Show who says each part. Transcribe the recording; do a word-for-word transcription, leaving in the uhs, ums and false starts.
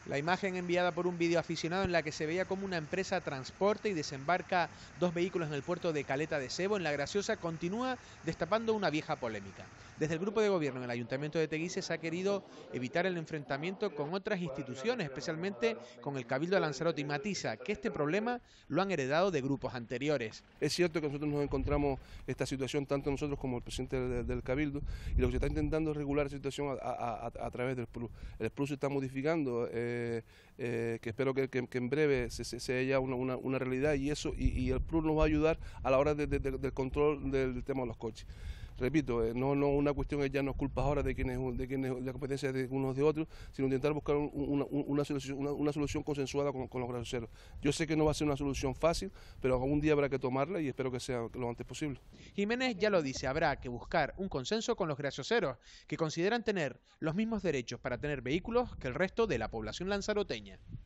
Speaker 1: La imagen enviada por un videoaficionado en la que se veía como una empresa transporta y desembarca dos vehículos en el puerto de Caleta de Sebo, en La Graciosa, continúa destapando una vieja polémica. Desde el grupo de gobierno en el Ayuntamiento de Teguise se ha querido evitar el enfrentamiento con otras instituciones, especialmente con el Cabildo de Lanzarote, y matiza que este problema lo han heredado de grupos anteriores.
Speaker 2: Es cierto que nosotros nos encontramos esta situación, tanto nosotros como el presidente del, del Cabildo, y lo que se está intentando es regular esa situación a, a, a, a través del P R U. El P R U se está modificando, eh, eh, que espero que, que, que en breve se, se, sea ya una, una, una realidad, y eso y, y el P R U nos va a ayudar a la hora de, de, de, del control del, del tema de los coches. Repito, eh, no, no una cuestión que ya no es culpa ahora de quienes, de quienes la competencia de unos de otros, sino intentar buscar un, una, una, solución, una, una solución consensuada con, con los gracioseros. Yo sé que no va a ser una solución fácil, pero algún día habrá que tomarla y espero que sea lo antes posible.
Speaker 1: Jiménez ya lo dice, habrá que buscar un consenso con los gracioseros, que consideran tener los mismos derechos para tener vehículos que el resto de la población lanzaroteña.